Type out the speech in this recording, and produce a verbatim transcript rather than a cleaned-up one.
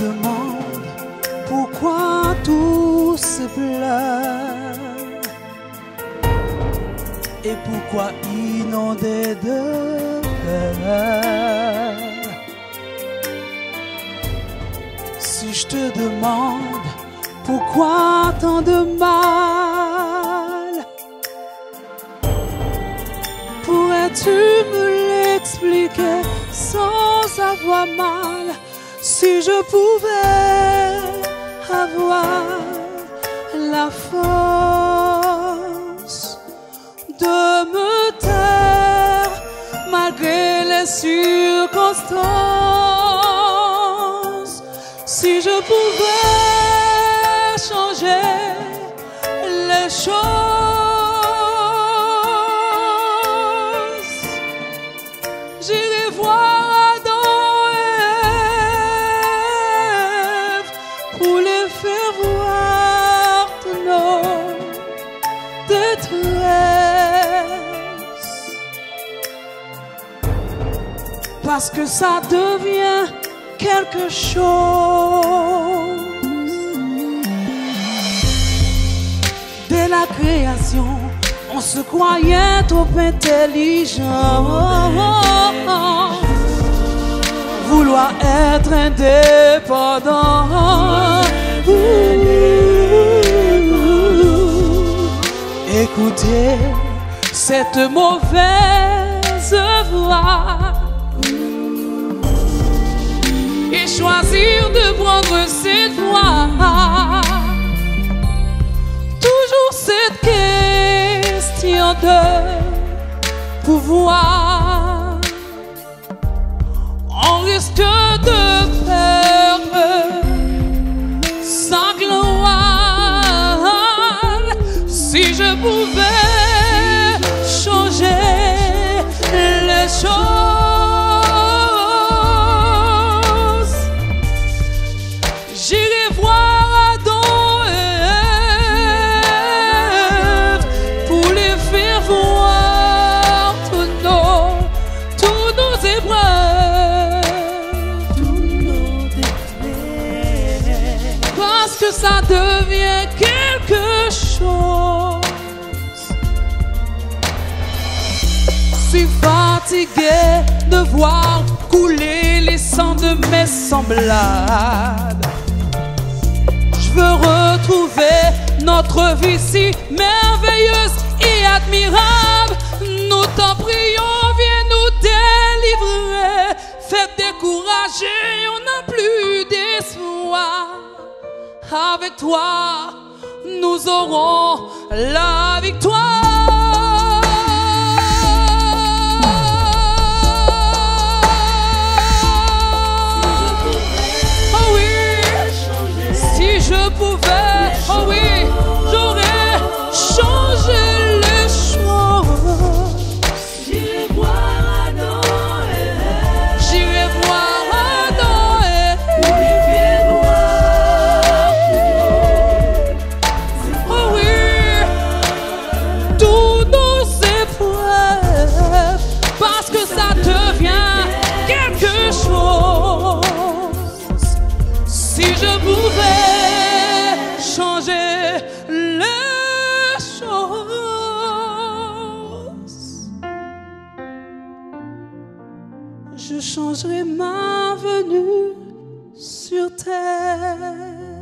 demande pourquoi tout se pleure et pourquoi inonder de peur. Si je te demande pourquoi tant de mal, pourrais-tu me l'expliquer sans avoir mal? Si je pouvais avoir la force de me taire malgré les circonstances, si je pouvais changer les choses, j'irais voir Adam et Ève pour les faire voir tous nos détresses. Parce que ça devient quelque chose. Dès la création, on se croyait trop intelligent. Vouloir être indépendant. Écoutez cette mauvaise voix et choisir de prendre cette voie. Toujours cette question de pouvoir. On risque de perdre sa gloire. Si je pouvais changer les choses, j'irai voir Adam et Ève pour les faire voir tous nos, tous nos épreuves, tous nos défaits, parce que ça devient quelque chose. Je suis fatigué de voir couler les sangs de mes semblables. Je veux retrouver notre vie si merveilleuse et admirable. Nous t'en prions, viens nous délivrer. Fais décourager, on n'a plus d'espoir. Avec toi, nous aurons la victoire. Je pouvais, oh oui, j'aurais changé les choses. J'irai voir Adam et Ève. J'irai voir Adam et Ève. Oh oui, tous nos épreuves, parce que ça devient quelque chose. Si je pouvais changer les choses, je changerai ma venue sur terre.